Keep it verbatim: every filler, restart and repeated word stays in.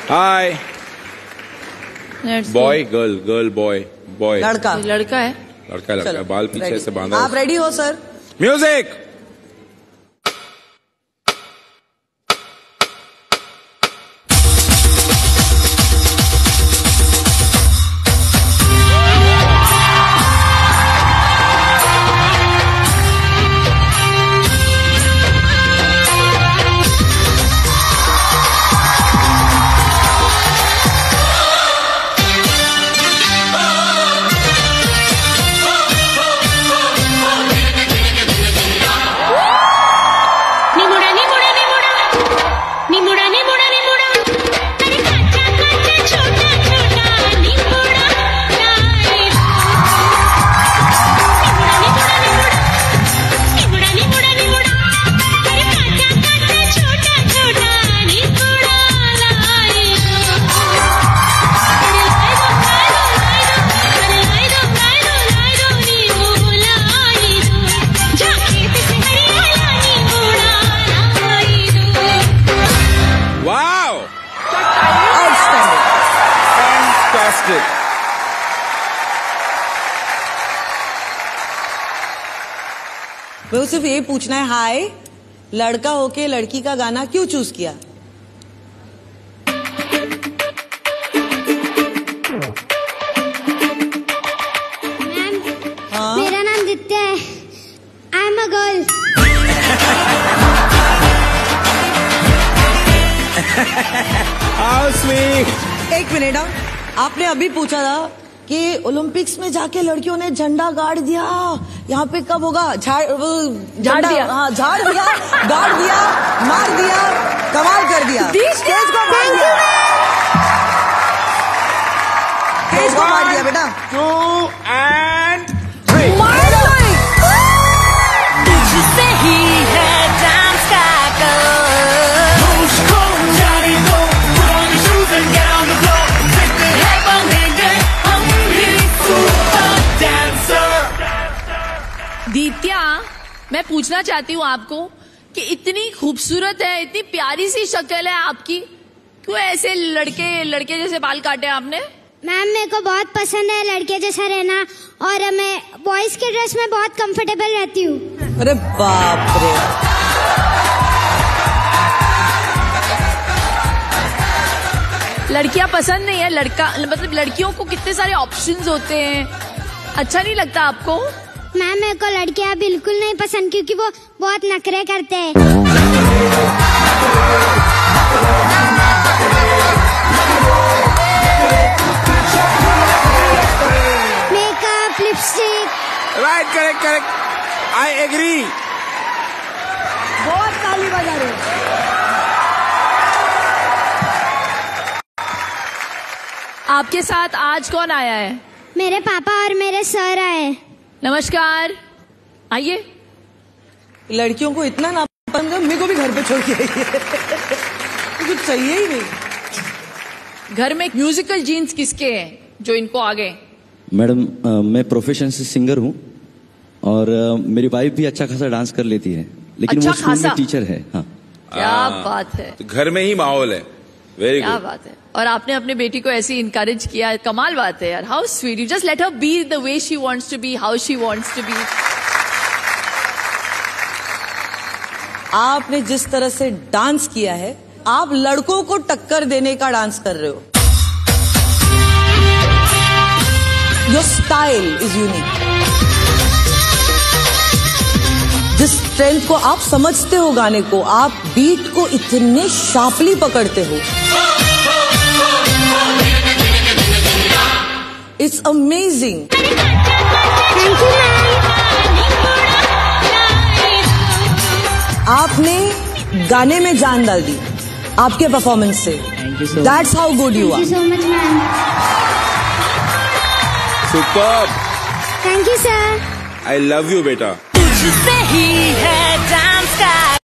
हाय। Boy girl girl boy boy लड़का लड़का है लड़का लड़का बाल पीछे से बांधा। आप रेडी हो सर? म्यूजिक। मैं सिर्फ ये पूछना है, हाय, लड़का होके लड़की का गाना क्यों चूज किया? मैम, हाँ? मेरा नाम दित्य है। I am a girl. How sweet। एक मिनट, आपने अभी पूछा था कि ओलंपिक्स में जाके लड़कियों ने झंडा गाड़ दिया, यहाँ पे कब होगा? झाड़ झाड़ दिया। हाँ, झाड़ दिया, गाड़ दिया, मार दिया, कमाल कर दिया। स्टेज को मार दिया, स्टेज को मार दिया बेटा। Two and three. दित्या, मैं पूछना चाहती हूँ आपको कि इतनी खूबसूरत है, इतनी प्यारी सी शक्ल है आपकी, क्यों ऐसे लड़के लड़के जैसे बाल काटे आपने? मैम, मेरे को बहुत पसंद है लड़के जैसा रहना, और मैं बॉयज के ड्रेस में बहुत कंफर्टेबल रहती हूँ। अरे बाप रे। लड़कियां पसंद नहीं है? लड़का मतलब लड़कियों को कितने सारे ऑप्शंस होते हैं, अच्छा नहीं लगता आपको? मैम, मेरे को लड़कियां बिल्कुल नहीं पसंद, क्योंकि वो बहुत नखरे करते हैं। Makeup, lipstick. Right, correct correct, I agree. बहुत ताली बजा रहे हो। आपके साथ आज कौन आया है? मेरे पापा और मेरे सर आए। नमस्कार, आइए। लड़कियों को इतना ना पसंद है, मेरे को भी घर पे छोड़ के आई है। कुछ चाहिए ही नहीं। घर में म्यूजिकल जीन्स किसके हैं जो इनको आ गए? मैडम, मैं प्रोफेशन से सिंगर हूँ और आ, मेरी वाइफ भी अच्छा खासा डांस कर लेती है, लेकिन अच्छा वो स्कूल खासा? में टीचर है। हाँ, क्या बात है, तो घर में ही माहौल है। वेरी क्या गुड। बात है। और आपने अपने बेटी को ऐसे इनकरेज किया, कमाल बात है यार। How sweet, you just let her be the way she wants to be, how she wants to be. आपने जिस तरह से डांस किया है, आप लड़कों को टक्कर देने का डांस कर रहे हो। Your style is unique. जिस स्ट्रेंथ को आप समझते हो गाने को, आप बीट को इतने शार्पली पकड़ते हो, it's amazing. Thank you ma'am. आपने गाने में जान डाल दी आपके परफॉर्मेंस से। That's how good you are. Thank you so much ma'am. Super. Thank you sir. I love you बेटा। तुझसे ही है डांस का